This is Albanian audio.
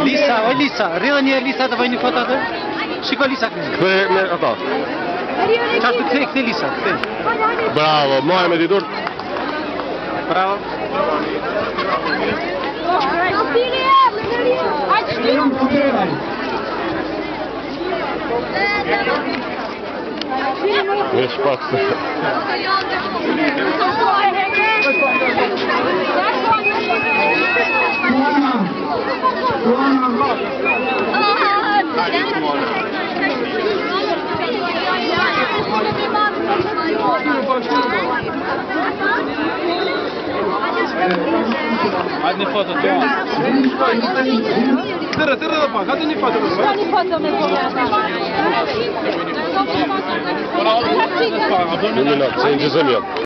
Lisa, oj Lisa, redan är Lisa, det var inne fotat du. Shiko Lisa. Ato. Çfarë të kthej Lisa? Bravo, mojë me ditur. Bravo. Veç pak se. Hajde një foto të janë. Tërë dhe pak, hajde një foto. Një foto me pomata. Unë në, se në gjëzëm janë.